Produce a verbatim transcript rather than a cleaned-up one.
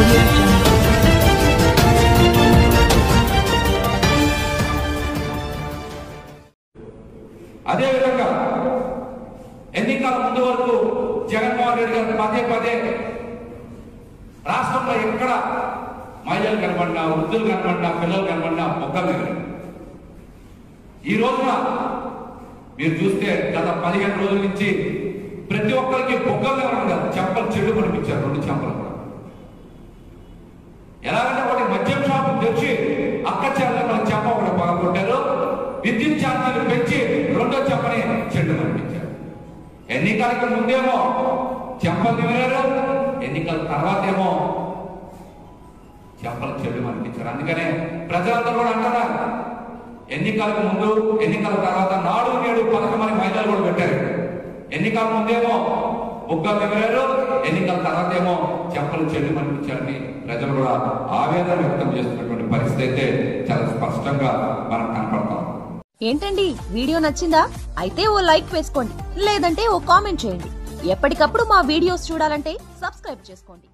Audio Jungle. అదే విధంగా ఎన్నికల ముందు వరకు జగన్మోహన్ రెడ్డి గారు పదే పదే రాష్ట్రంలో ఎక్కడ మహిళలు కనబడినా, వృద్ధులు కనబడినా, పిల్లలు కనబడినా మొక్కలు ఈ రోజున మీరు చూస్తే గత పదిహేను రోజుల నుంచి ప్రతి ఒక్కరికి బొగ్గలు కనబడి చెంపలు చెడు కనిపించారు. రెండు చెంపలు కూడా ఎలాగంటే ఒకటి మద్యం షాపు తెచ్చి అక్క చెల్లెల చెంప ఒకటి పగలగొట్టారు. విద్యుత్ ఛార్జీలు పెంచి రెండో చెంపని చెడు కనిపించారు. ఎన్నికలకు ముందేమో చెంపలు తిరిగారు, ఎన్నికల తర్వాత ఏమో చెంపలు చెడు అనిపించారు. అందుకనే ప్రజలందరూ కూడా అంటున్నారు, ఎన్నికలకు ముందు ఎన్నికల తర్వాత నాడు నేడు పథకం అని మహిళలు కూడా పెట్టారు. ఎన్నికల ముందేమో బుగ్గలు తిరిగారు, ఎన్నికల తర్వాత ఏమో చెంపలు చెడు అనిపించారని ప్రజలు కూడా ఆవేదన వ్యక్తం చేస్తున్నటువంటి పరిస్థితి అయితే చాలా స్పష్టంగా మనం కనపడతాం. ఏంటండి వీడియో నచ్చిందా? అయితే ఓ లైక్ వేసుకోండి, లేదంటే ఓ కామెంట్ చేయండి. ఎప్పటికప్పుడు మా వీడియోస్ చూడాలంటే సబ్స్క్రైబ్ చేసుకోండి.